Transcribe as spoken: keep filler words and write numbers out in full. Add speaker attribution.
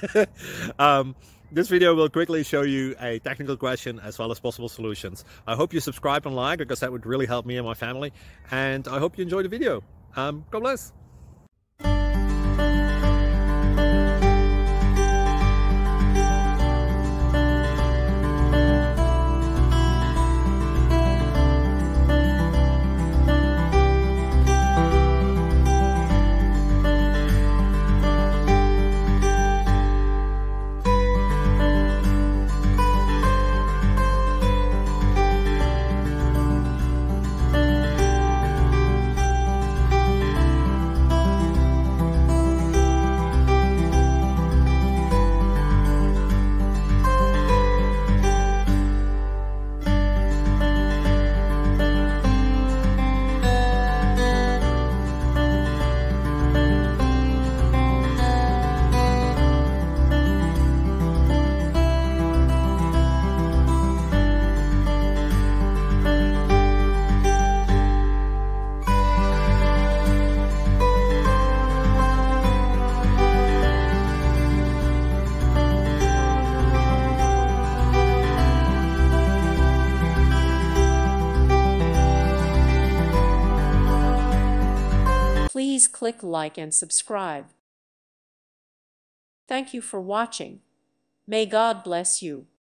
Speaker 1: um, this video will quickly show you a technical question as well as possible solutions. I hope you subscribe and like, because that would really help me and my family. And I hope you enjoy the video. Um, God bless.
Speaker 2: Please click like and subscribe. Thank you for watching. May God bless you.